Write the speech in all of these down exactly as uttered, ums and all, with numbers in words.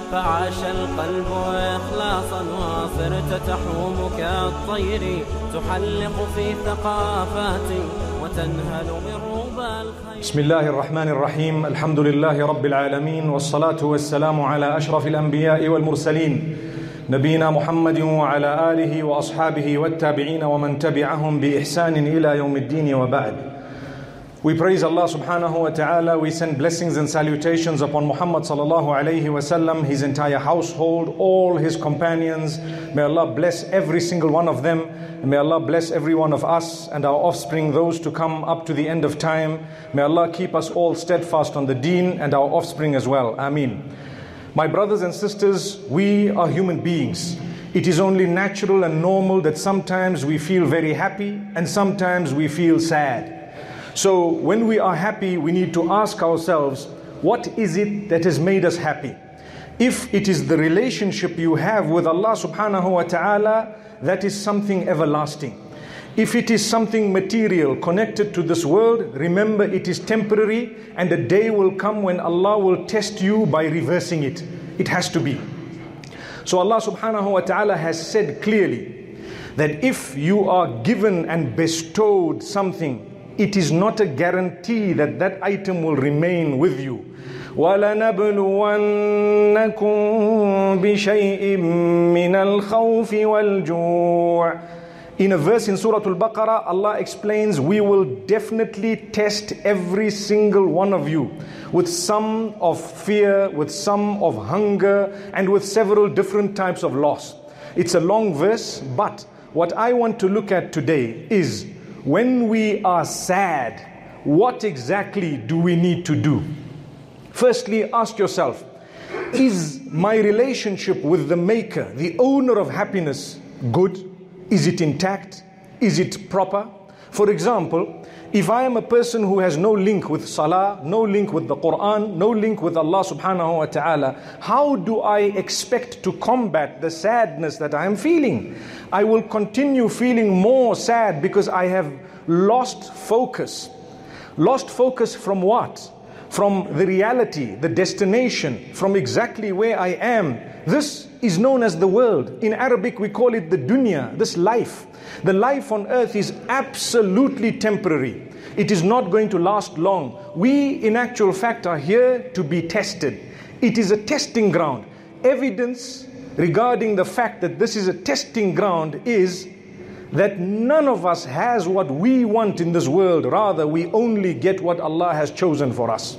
فعاش القلب إخلاصا وصرت تحوم كالطير تحلق في ثقافات وتنهل من ربى الخير. بسم الله الرحمن الرحيم. الحمد لله رب العالمين، والصلاة والسلام على أشرف الأنبياء والمرسلين نبينا محمد وعلى آله وأصحابه والتابعين ومن تبعهم بإحسان إلى يوم الدين وبعد. We praise Allah subhanahu wa ta'ala. We send blessings and salutations upon Muhammad sallallahu alayhi wa sallam, his entire household, all his companions. May Allah bless every single one of them. And may Allah bless every one of us and our offspring, those to come up to the end of time. May Allah keep us all steadfast on the deen and our offspring as well. Ameen. My brothers and sisters, we are human beings. It is only natural and normal that sometimes we feel very happy and sometimes we feel sad. So when we are happy, we need to ask ourselves, what is it that has made us happy? If it is the relationship you have with Allah subhanahu wa ta'ala, that is something everlasting. If it is something material connected to this world, remember it is temporary, and a day will come when Allah will test you by reversing it. It has to be. So Allah subhanahu wa ta'ala has said clearly that if you are given and bestowed something, it is not a guarantee that that item will remain with you. وَلَنَبْلُوَنَّكُمْ بِشَيْءٍ مِّنَ الْخَوْفِ وَالْجُوعِ. In a verse in Surah Al-Baqarah, Allah explains, we will definitely test every single one of you with some of fear, with some of hunger, and with several different types of loss. It's a long verse, but what I want to look at today is, when we are sad, what exactly do we need to do? Firstly, ask yourself, is my relationship with the Maker, the owner of happiness, good? Is it intact? Is it proper? For example, if I am a person who has no link with Salah, no link with the Quran, no link with Allah subhanahu wa ta'ala, how do I expect to combat the sadness that I am feeling? I will continue feeling more sad because I have lost focus. Lost focus from what? From the reality, the destination, from exactly where I am. This is known as the world. In Arabic we call it the dunya, this life. The life on earth is absolutely temporary. It is not going to last long. We in actual fact are here to be tested. It is a testing ground. Evidence regarding the fact that this is a testing ground is that none of us has what we want in this world. Rather, we only get what Allah has chosen for us.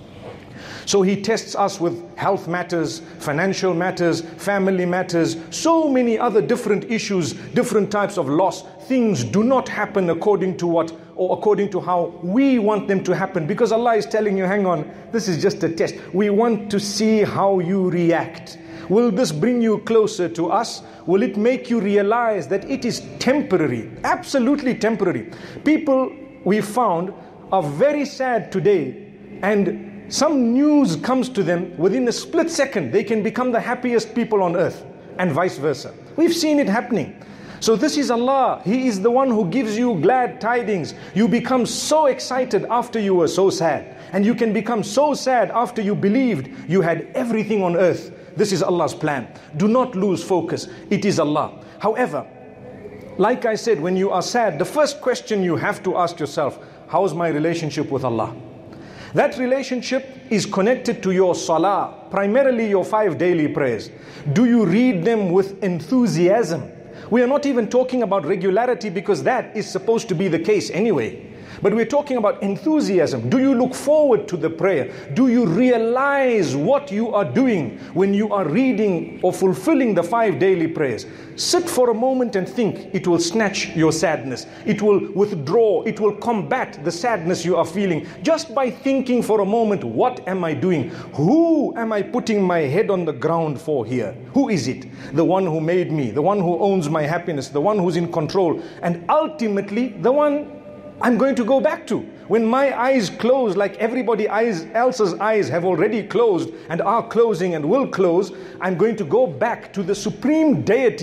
So He tests us with health matters, financial matters, family matters, so many other different issues, different types of loss. Things do not happen according to what, or according to how we want them to happen, because Allah is telling you, hang on, this is just a test. We want to see how you react. Will this bring you closer to us? Will it make you realize that it is temporary, absolutely temporary? People, we found, are very sad today, and some news comes to them, within a split second, they can become the happiest people on earth, and vice versa. We've seen it happening. So this is Allah. He is the one who gives you glad tidings. You become so excited after you were so sad, and you can become so sad after you believed you had everything on earth. This is Allah's plan. Do not lose focus. It is Allah. However, like I said, when you are sad, the first question you have to ask yourself, how is my relationship with Allah? That relationship is connected to your salah, primarily your five daily prayers. Do you read them with enthusiasm? We are not even talking about regularity, because that is supposed to be the case anyway. But we're talking about enthusiasm. Do you look forward to the prayer? Do you realize what you are doing when you are reading or fulfilling the five daily prayers? Sit for a moment and think. It will snatch your sadness. It will withdraw. It will combat the sadness you are feeling. Just by thinking for a moment, what am I doing? Who am I putting my head on the ground for here? Who is it? The one who made me, the one who owns my happiness, the one who's in control, and ultimately the one I'm going to go back to. When my eyes close, like everybody else's eyes have already closed and are closing and will close, I'm going to go back to the supreme deity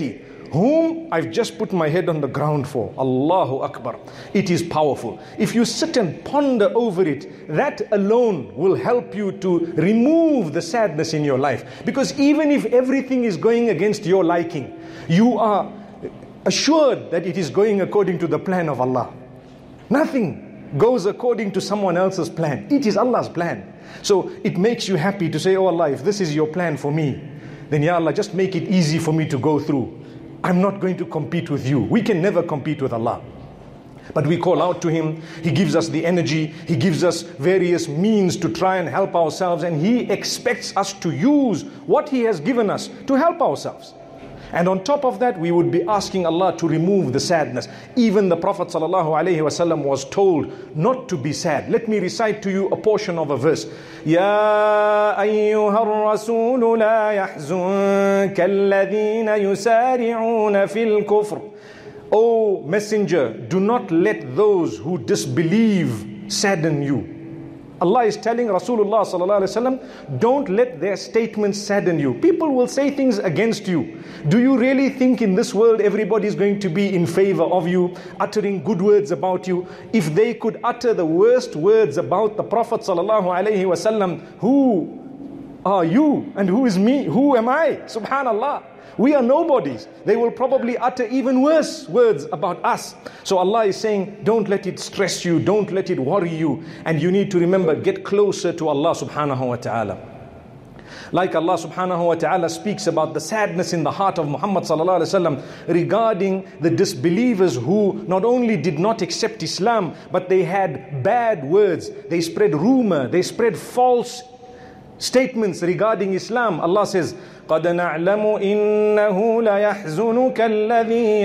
whom I've just put my head on the ground for. Allahu Akbar. It is powerful. If you sit and ponder over it, that alone will help you to remove the sadness in your life. Because even if everything is going against your liking, you are assured that it is going according to the plan of Allah. Nothing goes according to someone else's plan. It is Allah's plan. So it makes you happy to say, oh Allah, if this is your plan for me, then Ya Allah, just make it easy for me to go through. I'm not going to compete with you. We can never compete with Allah. But we call out to Him. He gives us the energy. He gives us various means to try and help ourselves. And He expects us to use what He has given us to help ourselves. And on top of that, we would be asking Allah to remove the sadness. Even the Prophet ﷺ was told not to be sad. Let me recite to you a portion of a verse. Ya ayyuha ar-rasul la yahzunka alladhina yusari'una fil kufr. O messenger, do not let those who disbelieve sadden you. Allah is telling Rasulullah sallallahu alaihi wasallam, don't let their statements sadden you. People will say things against you. Do you really think in this world everybody is going to be in favor of you, uttering good words about you? If they could utter the worst words about the Prophet sallallahu alaihi wasallam, who are you and who is me? Who am I? Subhanallah. We are nobodies. They will probably utter even worse words about us. So Allah is saying, don't let it stress you, don't let it worry you. And you need to remember, get closer to Allah subhanahu wa ta'ala. Like Allah subhanahu wa ta'ala speaks about the sadness in the heart of Muhammad sallallahu alaihi wasallam regarding the disbelievers who not only did not accept Islam, but they had bad words. They spread rumor, they spread false statements regarding Islam. Allah says, قَدْ نَعْلَمُ إِنَّهُ لَيَحْزُنُكَ الَّذِي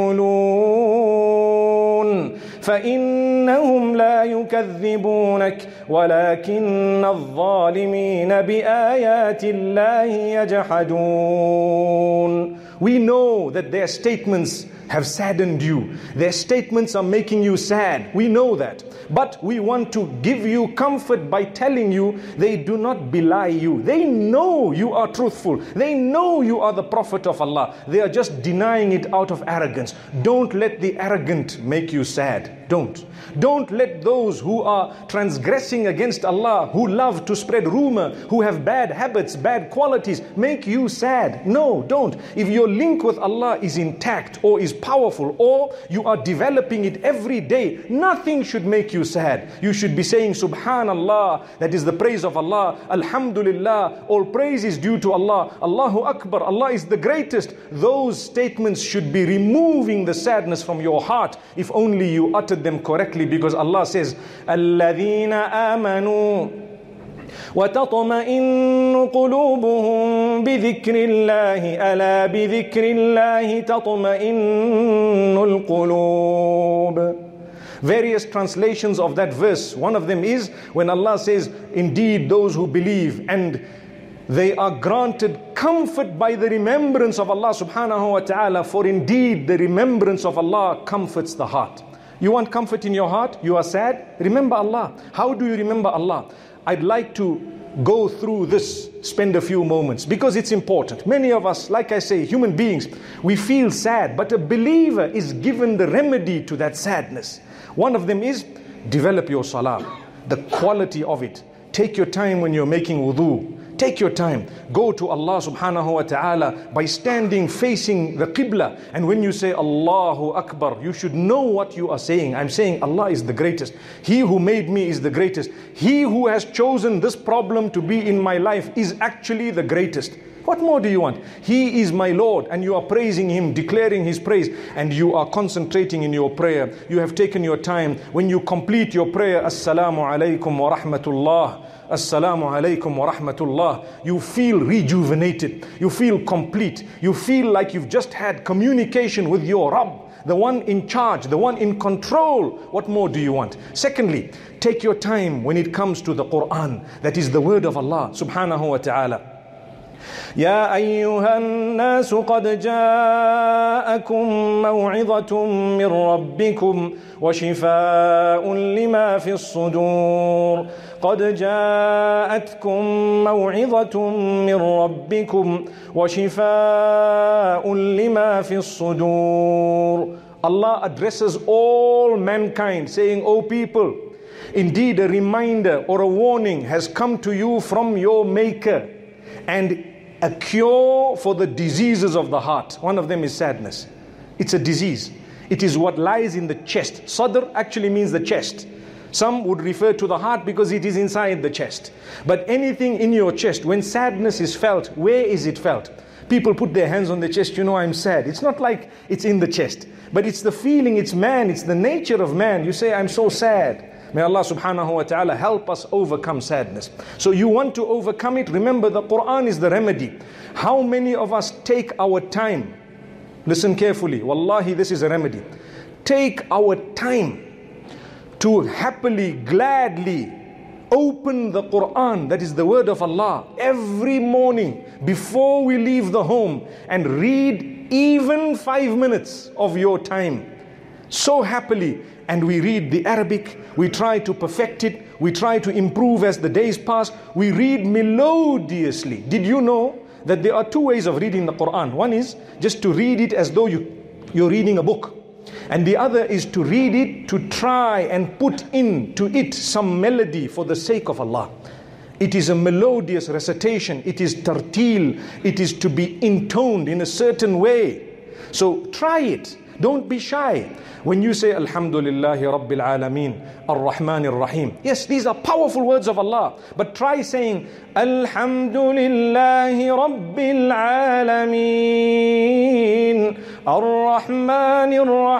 يَقُولُونَ فَإِنَّهُمْ لَا يُكَذِّبُونَكَ وَلَكِنَّ الظَّالِمِينَ بِآيَاتِ اللَّهِ يَجْحَدُونَ. We know that their statements have saddened you. Their statements are making you sad. We know that. But we want to give you comfort by telling you they do not belie you. They know you are truthful. They know you are the Prophet of Allah. They are just denying it out of arrogance. Don't let the arrogant make you sad. Don't. Don't let those who are transgressing against Allah, who love to spread rumor, who have bad habits, bad qualities, make you sad. No, don't. If your link with Allah is intact or is powerful, or you are developing it every day, nothing should make you sad. You should be saying Subhanallah, that is the praise of Allah. Alhamdulillah, all praise is due to Allah. Allahu Akbar, Allah is the greatest. Those statements should be removing the sadness from your heart, if only you uttered them correctly, because Allah says, الَّذِينَ آمَنُوا وَتَطْمَئِنُّ قُلُوبُهُمْ بِذِكْرِ اللَّهِ أَلَا بِذِكْرِ اللَّهِ تَطْمَئِنُّ الْقُلُوبُ. Various translations of that verse. One of them is when Allah says, indeed those who believe and they are granted comfort by the remembrance of Allah subhanahu wa ta'ala, for indeed the remembrance of Allah comforts the heart. You want comfort in your heart? You are sad? Remember Allah. How do you remember Allah? I'd like to go through this, spend a few moments, because it's important. Many of us, like I say, human beings, we feel sad, but a believer is given the remedy to that sadness. One of them is develop your salah, the quality of it. Take your time when you're making wudu. Take your time. Go to Allah subhanahu wa ta'ala by standing facing the Qibla. And when you say Allahu Akbar, you should know what you are saying. I'm saying Allah is the greatest. He who made me is the greatest. He who has chosen this problem to be in my life is actually the greatest. What more do you want? He is my Lord, and you are praising Him, declaring His praise, and you are concentrating in your prayer. You have taken your time. When you complete your prayer, Assalamu alaikum wa rahmatullah, Assalamu alaikum wa rahmatullah, you feel rejuvenated. You feel complete. You feel like you've just had communication with your Rabb, the one in charge, the one in control. What more do you want? Secondly, take your time when it comes to the Quran. That is the word of Allah subhanahu wa ta'ala. يا أيها الناس قد جاءكم موعظة من ربكم وشفاء لما في الصدور قد جاءتكم موعظة من ربكم وشفاء لما في الصدور. Allah addresses all mankind saying, O people, indeed a reminder or a warning has come to you from your Maker, and a cure for the diseases of the heart. One of them is sadness. It's a disease. It is what lies in the chest. Sadr actually means the chest. Some would refer to the heart because it is inside the chest. But anything in your chest, when sadness is felt, where is it felt? People put their hands on their chest, you know, I'm sad. It's not like it's in the chest, but it's the feeling, it's man, it's the nature of man. You say, I'm so sad. May Allah subhanahu wa ta'ala help us overcome sadness. So you want to overcome it, remember the Quran is the remedy. How many of us take our time? Listen carefully, wallahi this is a remedy. Take our time to happily, gladly open the Quran, that is the word of Allah, every morning before we leave the home, and read even five minutes of your time so happily. And we read the Arabic, we try to perfect it, we try to improve as the days pass, we read melodiously. Did you know that there are two ways of reading the Quran? One is just to read it as though you, you're reading a book. And the other is to read it, to try and put into it some melody for the sake of Allah. It is a melodious recitation, it is tartil, it is to be intoned in a certain way. So try it, don't be shy. When you say Alhamdulillahi Rabbil Alameen, Ar-Rahman Ar-Rahim, yes, these are powerful words of Allah, but try saying Alhamdulillahi Rabbil Alameen, Ar-Rahman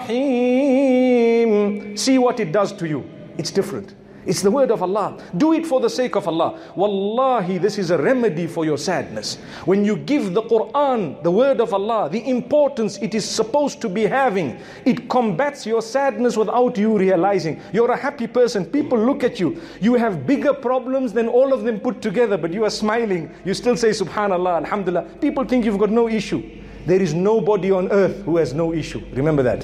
Ar-Rahim. See what it does to you. It's different. It's the word of Allah. Do it for the sake of Allah. Wallahi, this is a remedy for your sadness. When you give the Quran, the word of Allah, the importance it is supposed to be having, it combats your sadness without you realizing. You're a happy person. People look at you. You have bigger problems than all of them put together, but you are smiling. You still say Subhanallah, Alhamdulillah. People think you've got no issue. There is nobody on earth who has no issue. Remember that.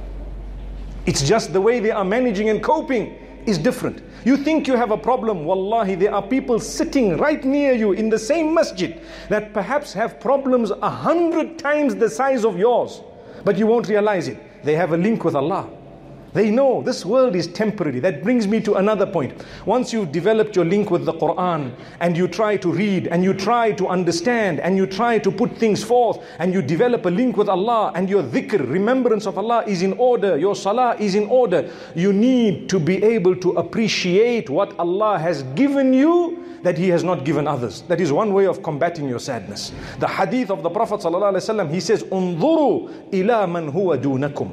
It's just the way they are managing and coping is different. You think you have a problem, wallahi, there are people sitting right near you in the same masjid that perhaps have problems a hundred times the size of yours, but you won't realize it. They have a link with Allah. They know this world is temporary. That brings me to another point. Once you've developed your link with the Quran, and you try to read, and you try to understand, and you try to put things forth, and you develop a link with Allah, and your dhikr, remembrance of Allah is in order, your salah is in order, you need to be able to appreciate what Allah has given you that He has not given others. That is one way of combating your sadness. The hadith of the Prophet ﷺ, he says, "Unzuru ila man huwa dunakum."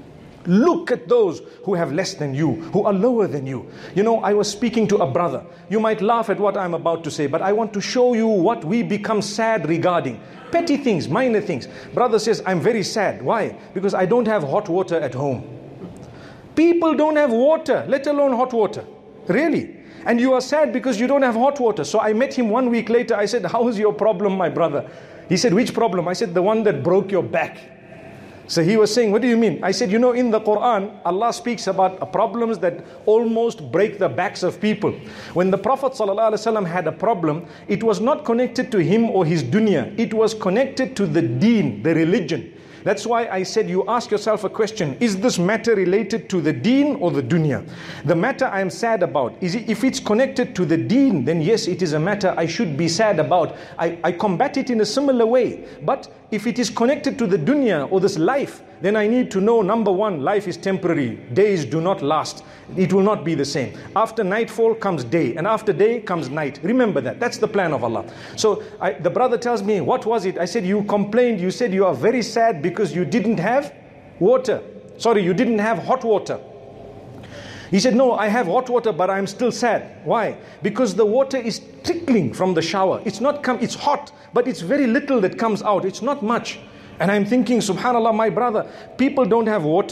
Look at those who have less than you, who are lower than you. You know, I was speaking to a brother. You might laugh at what I'm about to say, but I want to show you what we become sad regarding. Petty things, minor things. Brother says, I'm very sad. Why? Because I don't have hot water at home. People don't have water, let alone hot water. Really? And you are sad because you don't have hot water. So I met him one week later. I said, how is your problem, my brother? He said, which problem? I said, the one that broke your back. So he was saying, what do you mean? I said, you know, in the Quran, Allah speaks about problems that almost break the backs of people. When the Prophet ﷺ had a problem, it was not connected to him or his dunya. It was connected to the deen, the religion. That's why I said you ask yourself a question. Is this matter related to the deen or the dunya? The matter I am sad about, is it, if it's connected to the deen, then yes, it is a matter I should be sad about. I, I combat it in a similar way. But if it is connected to the dunya or this life, then I need to know, number one, life is temporary. Days do not last. It will not be the same. After nightfall comes day, and after day comes night. Remember that. That's the plan of Allah. So I, the brother tells me, what was it? I said, you complained. You said you are very sad because you didn't have water. Sorry, you didn't have hot water. He said, no, I have hot water, but I'm still sad. Why? Because the water is trickling from the shower. It's not come, it's hot, but it's very little that comes out. It's not much. And I'm thinking, subhanallah, my brother, people don't have water.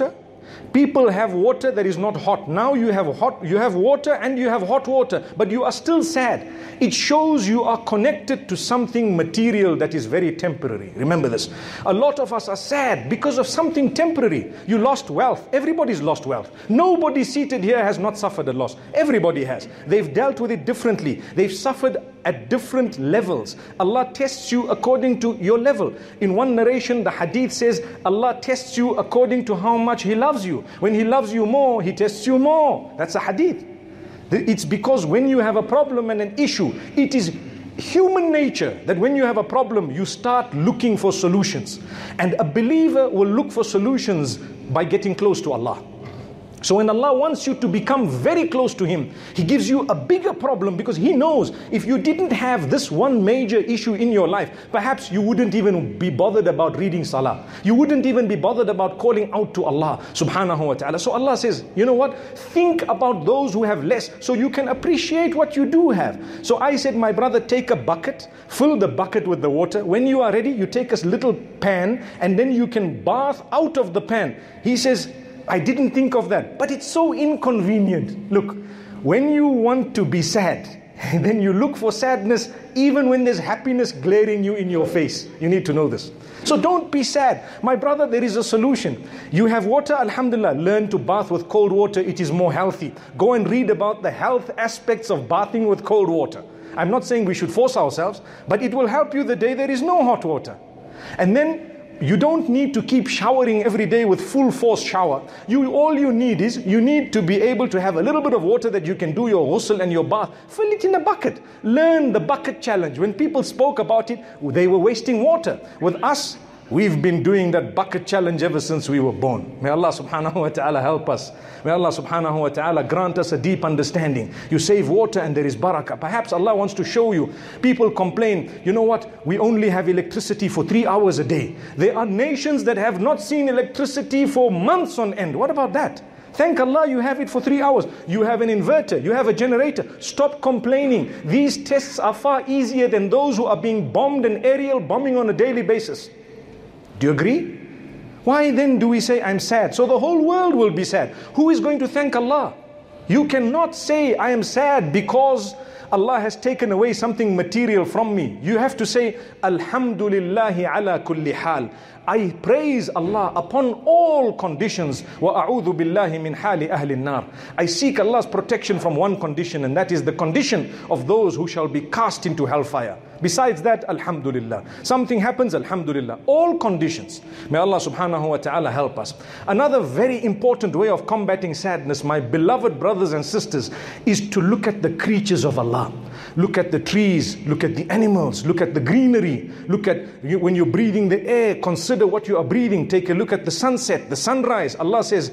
People have water that is not hot. Now you have hot, you have water and you have hot water, but you are still sad. It shows you are connected to something material that is very temporary. Remember this. A lot of us are sad because of something temporary. You lost wealth. Everybody's lost wealth. Nobody seated here has not suffered a loss. Everybody has. They've dealt with it differently. They've suffered at different levels. Allah tests you according to your level. In one narration, the hadith says, Allah tests you according to how much He loves you. When He loves you more, He tests you more. That's a hadith. It's because when you have a problem and an issue, it is human nature that when you have a problem, you start looking for solutions. And a believer will look for solutions by getting close to Allah. So when Allah wants you to become very close to Him, He gives you a bigger problem because He knows if you didn't have this one major issue in your life, perhaps you wouldn't even be bothered about reading salah. You wouldn't even be bothered about calling out to Allah subhanahu wa ta'ala. So Allah says, you know what? Think about those who have less so you can appreciate what you do have. So I said, my brother, take a bucket, fill the bucket with the water. When you are ready, you take a little pan and then you can bath out of the pan. He says, I didn't think of that, but it's so inconvenient. Look, when you want to be sad, then you look for sadness even when there's happiness glaring you in your face. You need to know this. So don't be sad. My brother, there is a solution. You have water, alhamdulillah, learn to bath with cold water. It is more healthy. Go and read about the health aspects of bathing with cold water. I'm not saying we should force ourselves, but it will help you the day there is no hot water. And then you don't need to keep showering every day with full force shower. You, all you need is, you need to be able to have a little bit of water that you can do your ghusl and your bath. Fill it in a bucket. Learn the bucket challenge. When people spoke about it, they were wasting water. With us, we've been doing that bucket challenge ever since we were born. May Allah subhanahu wa ta'ala help us. May Allah subhanahu wa ta'ala grant us a deep understanding. You save water and there is barakah. Perhaps Allah wants to show you. People complain, you know what, we only have electricity for three hours a day. There are nations that have not seen electricity for months on end. What about that? Thank Allah you have it for three hours. You have an inverter, you have a generator. Stop complaining. These tests are far easier than those who are being bombed and aerial bombing on a daily basis. Do you agree? Why then do we say, I'm sad? So the whole world will be sad. Who is going to thank Allah? You cannot say, I am sad because Allah has taken away something material from me. You have to say, Alhamdulillahi ala kulli hal. I praise Allah upon all conditions. وَأَعُوذُ بِاللَّهِ مِنْ حَالِ أَهْلِ النَّارِ. I seek Allah's protection from one condition, and that is the condition of those who shall be cast into hellfire. Besides that, Alhamdulillah. Something happens, Alhamdulillah. All conditions. May Allah subhanahu wa ta'ala help us. Another very important way of combating sadness, my beloved brothers and sisters, is to look at the creatures of Allah. Look at the trees, look at the animals, look at the greenery, look at you, when you're breathing the air, consider what you are breathing. Take a look at the sunset, the sunrise. Allah says,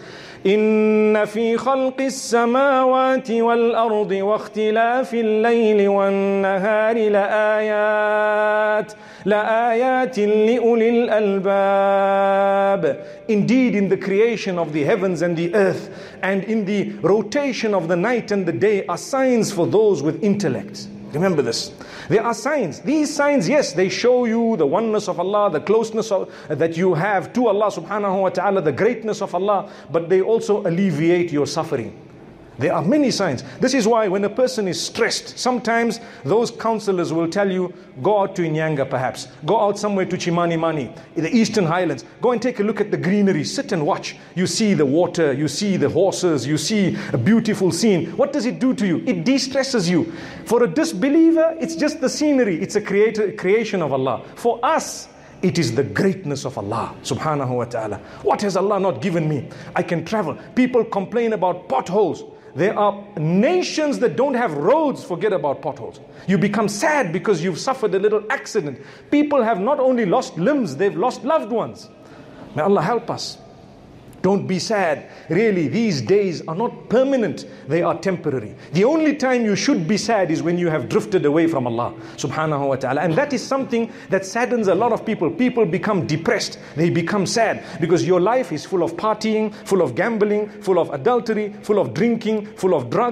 Inna fi khalqis samawati wal ardi wa ikhtilafil layli wan nahari la ayat la ayatin li ulil albab. Indeed, in the creation of the heavens and the earth and in the rotation of the night and the day are signs for those with intellect. Remember this. There are signs. These signs, yes, they show you the oneness of Allah, the closeness of, uh, that you have to Allah subhanahu wa ta'ala, the greatness of Allah, but they also alleviate your suffering. There are many signs. This is why when a person is stressed, sometimes those counselors will tell you, go out to Inyanga perhaps. Go out somewhere to Chimani Mani, in the Eastern Highlands. Go and take a look at the greenery. Sit and watch. You see the water, you see the horses, you see a beautiful scene. What does it do to you? It de-stresses you. For a disbeliever, it's just the scenery. It's a creator, creation of Allah. For us, it is the greatness of Allah subhanahu wa ta'ala. What has Allah not given me? I can travel. People complain about potholes. There are nations that don't have roads, forget about potholes. You become sad because you've suffered a little accident. People have not only lost limbs, they've lost loved ones. May Allah help us. Don't be sad. Really, these days are not permanent. They are temporary. The only time you should be sad is when you have drifted away from Allah subhanahu wa ta'ala. And that is something that saddens a lot of people. People become depressed. They become sad because your life is full of partying, full of gambling, full of adultery, full of drinking, full of drugs.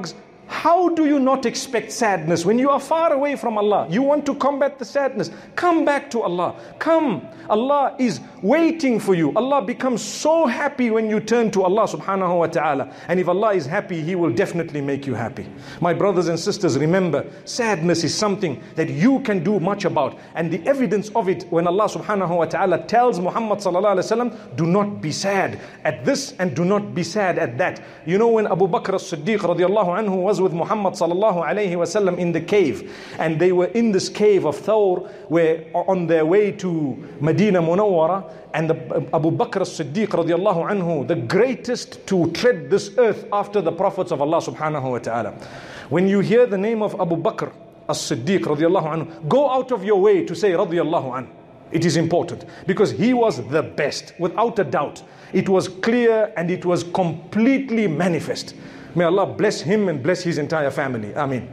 How do you not expect sadness when you are far away from Allah? You want to combat the sadness. Come back to Allah. Come. Allah is waiting for you. Allah becomes so happy when you turn to Allah subhanahu wa ta'ala. And if Allah is happy, He will definitely make you happy. My brothers and sisters, remember, sadness is something that you can do much about. And the evidence of it, when Allah subhanahu wa ta'ala tells Muhammad sallallahu alayhi wa sallam, do not be sad at this and do not be sad at that. You know, when Abu Bakr as-Siddiq radiallahu anhu was with Muhammad sallallahu alayhi wa sallam in the cave, and they were in this cave of Thawr, where on their way to Medina Munawwara, and the, Abu Bakr as-Siddiq radiallahu anhu, the greatest to tread this earth after the prophets of Allah subhanahu wa ta'ala. When you hear the name of Abu Bakr as-Siddiq radiallahu anhu, go out of your way to say radiallahu anhu. It is important because he was the best, without a doubt. It was clear and it was completely manifest. May Allah bless him and bless his entire family. Ameen.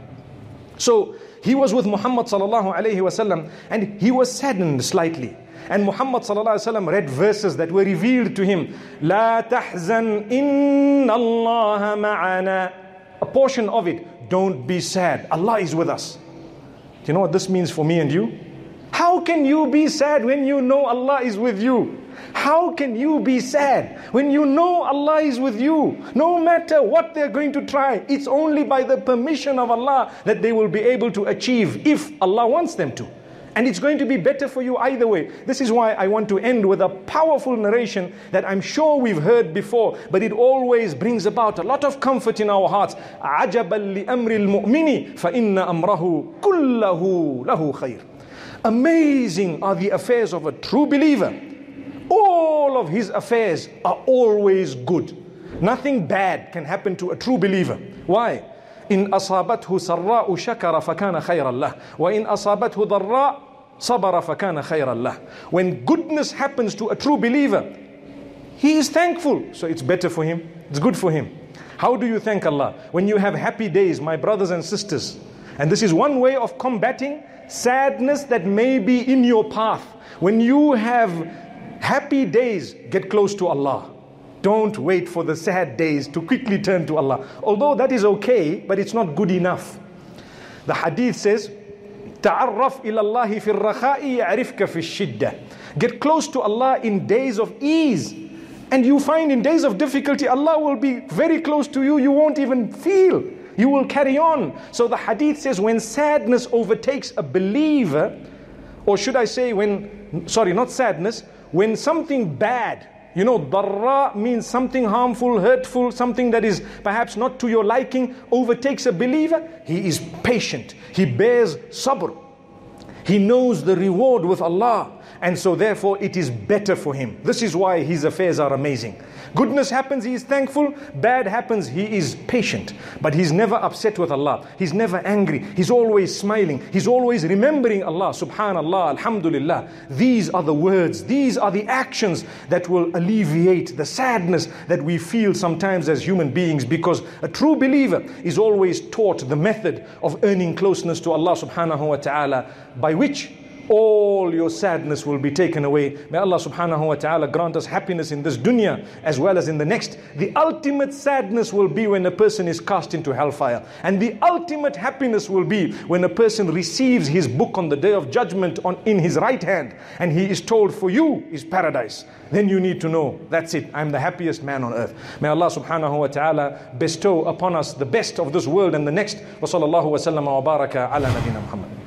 So he was with Muhammad sallallahu alayhi wa sallam, and he was saddened slightly. And Muhammad sallallahu alayhi wa sallam read verses that were revealed to him. La tahzan inna Allah ma'ana. A portion of it. Don't be sad. Allah is with us. Do you know what this means for me and you? How can you be sad when you know Allah is with you? How can you be sad when you know Allah is with you? No matter what they're going to try, it's only by the permission of Allah that they will be able to achieve, if Allah wants them to. And it's going to be better for you either way. This is why I want to end with a powerful narration that I'm sure we've heard before, but it always brings about a lot of comfort in our hearts. عَجَبًا لِأَمْرِ الْمُؤْمِنِ فَإِنَّ أَمْرَهُ كُلَّهُ لَهُ خَيْرٌ. Amazing are the affairs of a true believer. All of his affairs are always good. Nothing bad can happen to a true believer. Why? إن أصابته سراء شكر فكان خيرا له وإن أصابته ضراء صبر فكان خيرا له. When goodness happens to a true believer, he is thankful, so it's better for him, it's good for him. How do you thank Allah? When you have happy days, my brothers and sisters. And this is one way of combating sadness that may be in your path. When you have happy days, get close to Allah. Don't wait for the sad days to quickly turn to Allah. Although that is okay, but it's not good enough. The hadith says, تَعَرَّفْ إِلَى اللَّهِ فِي الرَّخَاءِ يَعْرِفْكَ فِي الشِّدَّةِ. Get close to Allah in days of ease. And you find in days of difficulty, Allah will be very close to you. You won't even feel. You will carry on. So the hadith says, when sadness overtakes a believer, or should I say when, sorry, not sadness, when something bad, you know, darra means something harmful, hurtful, something that is perhaps not to your liking, overtakes a believer, he is patient. He bears sabr. He knows the reward with Allah. And so therefore it is better for him. This is why his affairs are amazing. Goodness happens, he is thankful. Bad happens, he is patient. But he's never upset with Allah. He's never angry. He's always smiling. He's always remembering Allah. Subhanallah, alhamdulillah. These are the words, these are the actions that will alleviate the sadness that we feel sometimes as human beings, because a true believer is always taught the method of earning closeness to Allah subhanahu wa ta'ala, by which all your sadness will be taken away. May Allah subhanahu wa ta'ala grant us happiness in this dunya as well as in the next. The ultimate sadness will be when a person is cast into hellfire. And the ultimate happiness will be when a person receives his book on the day of judgment on, in his right hand, and he is told, for you is paradise. Then you need to know, that's it, I'm the happiest man on earth. May Allah subhanahu wa ta'ala bestow upon us the best of this world and the next. Wa sallallahu wa sallama wa baraka ala nabina Muhammad.